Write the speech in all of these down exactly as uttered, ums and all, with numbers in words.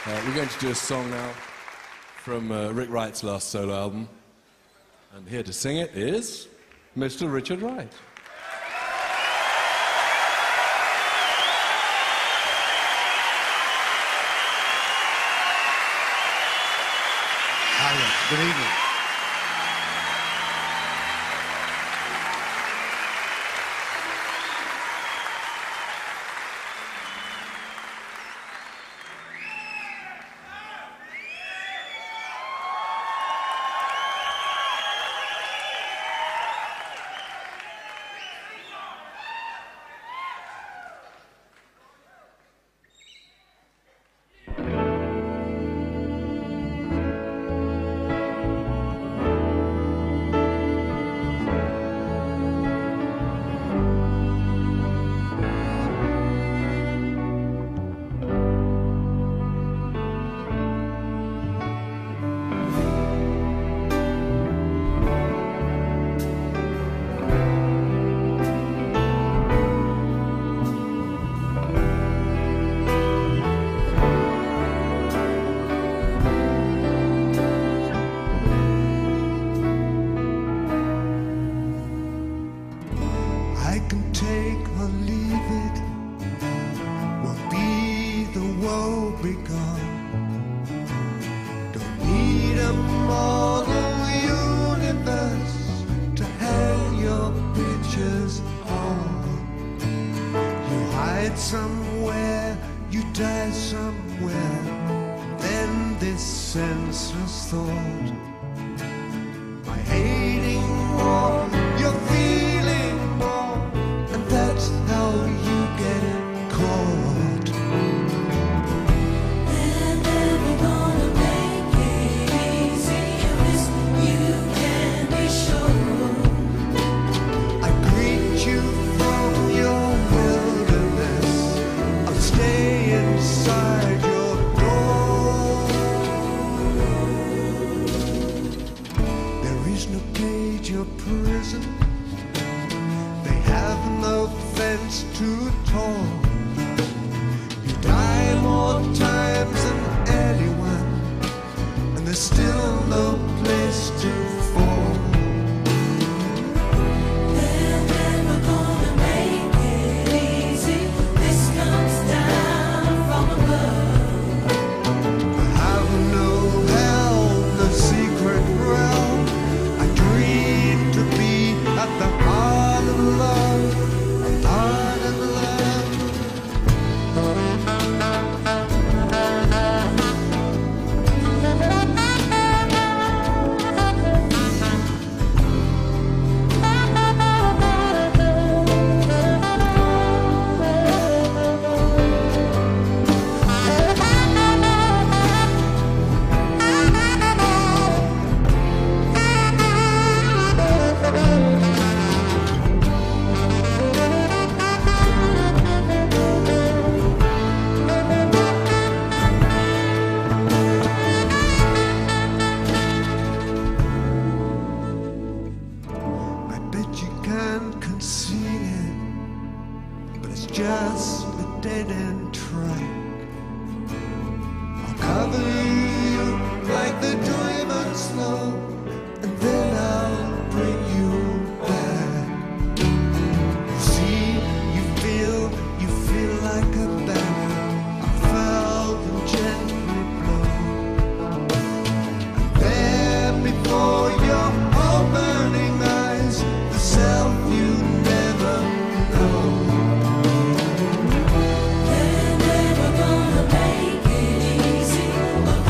Uh, we're going to do a song now from uh, Rick Wright's last solo album. And here to sing it is Mister Richard Wright. Hiya, good evening. Somewhere, you die somewhere, then this senseless thought, by hating more, you're feeling more, and that's how you get caught. They're never gonna make it easy, of this you can be sure. I greet you from your stay inside your door. There is no cage or prison, they have no fence to tall. You die more times than anyone, and there's still no place to fall. They're never gonna make it easy. This comes down from above. I have no hell, no secret realm. I dream to be at the heart of love, heart of love. I bet you can't conceal it, but it's just a dead-end track. I'll cover you like the diamond snow, and then I'll bring you back. You see, you feel, you feel like a banner. I felt them gently blow. And there before your opening eyes, the self you never know. They're never gonna make it easy, of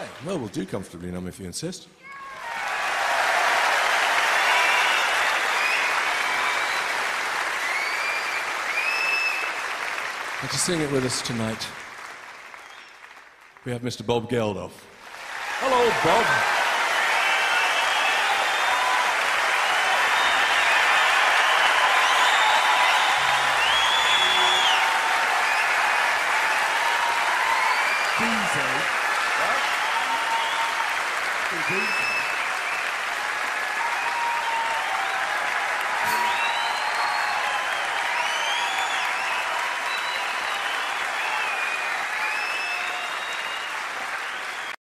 right. Well, we'll do Comfortably Numb if you insist. And to sing it with us tonight, we have Mister Bob Geldof. Hello, Bob. Easy. What? It's easy.